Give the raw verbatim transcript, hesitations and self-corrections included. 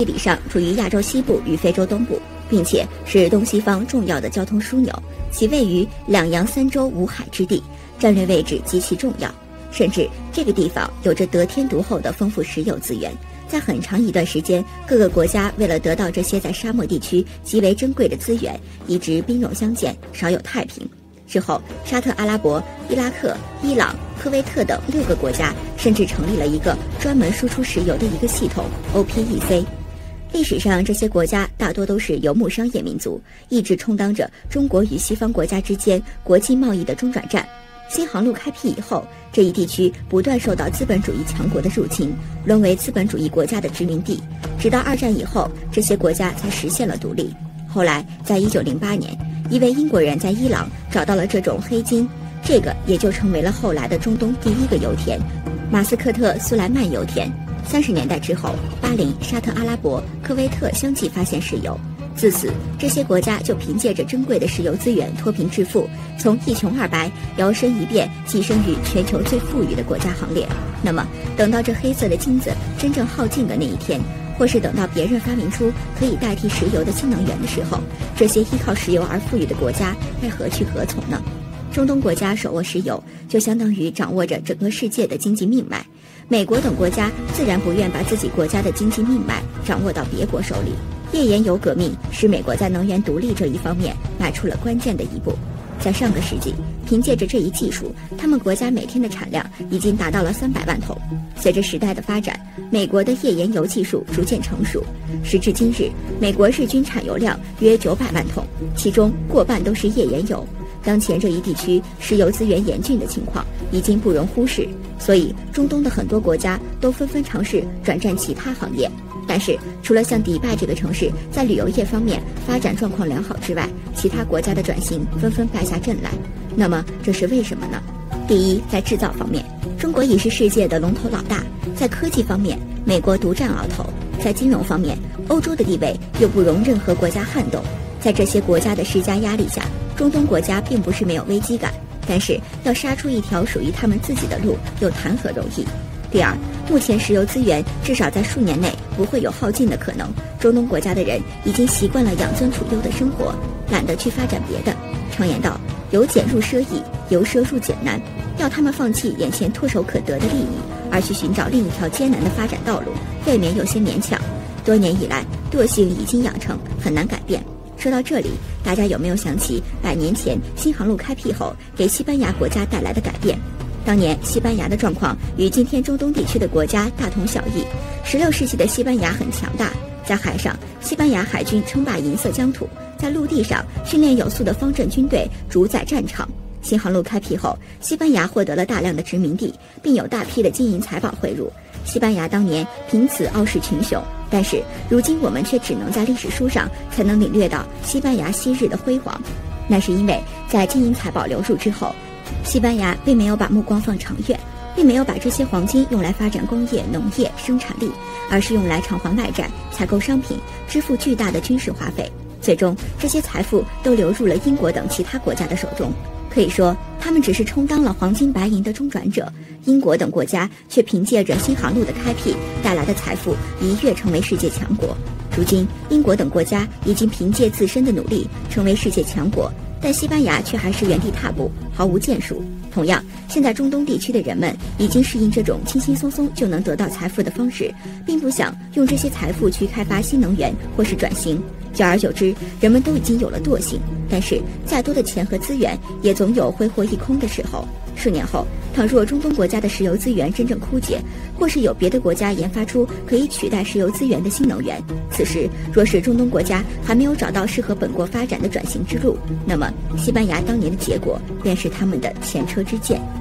地理上处于亚洲西部与非洲东部，并且是东西方重要的交通枢纽，其位于两洋三洲五海之地，战略位置极其重要。甚至这个地方有着得天独厚的丰富石油资源。在很长一段时间，各个国家为了得到这些在沙漠地区极为珍贵的资源，一直兵戎相见，少有太平。之后，沙特阿拉伯、伊拉克、伊朗、科威特等六个国家甚至成立了一个专门输出石油的一个系统 O P E C。 历史上，这些国家大多都是游牧商业民族，一直充当着中国与西方国家之间国际贸易的中转站。新航路开辟以后，这一地区不断受到资本主义强国的入侵，沦为资本主义国家的殖民地。直到二战以后，这些国家才实现了独立。后来，在一九零八年，一位英国人在伊朗找到了这种黑金，这个也就成为了后来的中东第一个油田——马斯克特苏莱曼油田。三十年代之后，巴林、沙特阿拉伯、科威特相继发现石油。自此，这些国家就凭借着珍贵的石油资源脱贫致富，从一穷二白摇身一变，跻身于全球最富裕的国家行列。那么，等到这黑色的金子真正耗尽的那一天，或是等到别人发明出可以代替石油的新能源的时候，这些依靠石油而富裕的国家该何去何从呢？中东国家手握石油，就相当于掌握着整个世界的经济命脉。美国等国家自然不愿把自己国家的经济命脉掌握到别国手里。页岩油革命使美国在能源独立这一方面迈出了关键的一步。在上个世纪，凭借着这一技术，他们国家每天的产量已经达到了三百万桶。随着时代的发展，美国的页岩油技术逐渐成熟，时至今日，美国日均产油量约九百万桶，其中过半都是页岩油。当前这一地区石油资源严峻的情况已经不容忽视，所以中东的很多国家都纷纷尝试转战其他行业。但是，除了像迪拜这个城市在旅游业方面发展状况良好之外，其他国家的转型纷纷败下阵来。那么，这是为什么呢？第一，在制造方面，中国已是世界的龙头老大；在科技方面，美国独占鳌头；在金融方面，欧洲的地位又不容任何国家撼动。在这些国家的施加压力下，中东国家并不是没有危机感，但是要杀出一条属于他们自己的路，又谈何容易？第二，目前石油资源至少在数年内不会有耗尽的可能。中东国家的人已经习惯了养尊处优的生活，懒得去发展别的。常言道，由俭入奢易，由奢入俭难。要他们放弃眼前唾手可得的利益，而去寻找另一条艰难的发展道路，未免有些勉强。多年以来，惰性已经养成，很难改变。说到这里，大家有没有想起百年前新航路开辟后给西班牙国家带来的改变？当年西班牙的状况与今天中东地区的国家大同小异。十六世纪的西班牙很强大，在海上，西班牙海军称霸银色疆土；在陆地上，训练有素的方阵军队主宰战场。新航路开辟后，西班牙获得了大量的殖民地，并有大批的金银财宝汇入。西班牙当年凭此傲视群雄，但是如今我们却只能在历史书上才能领略到西班牙昔日的辉煌。那是因为在金银财宝流入之后，西班牙并没有把目光放长远，并没有把这些黄金用来发展工业、农业生产力，而是用来偿还外债、采购商品、支付巨大的军事花费。最终，这些财富都流入了英国等其他国家的手中。可以说，他们只是充当了黄金白银的中转者，英国等国家却凭借着新航路的开辟带来的财富，一跃成为世界强国。如今，英国等国家已经凭借自身的努力成为世界强国，但西班牙却还是原地踏步，毫无建树。同样，现在中东地区的人们已经适应这种轻轻松松就能得到财富的方式，并不想用这些财富去开发新能源或是转型。久而久之，人们都已经有了惰性，但是再多的钱和资源也总有挥霍一空的时候。数年后，倘若中东国家的石油资源真正枯竭，或是有别的国家研发出可以取代石油资源的新能源，此时若是中东国家还没有找到适合本国发展的转型之路，那么西班牙当年的结果便是他们的前车之鉴。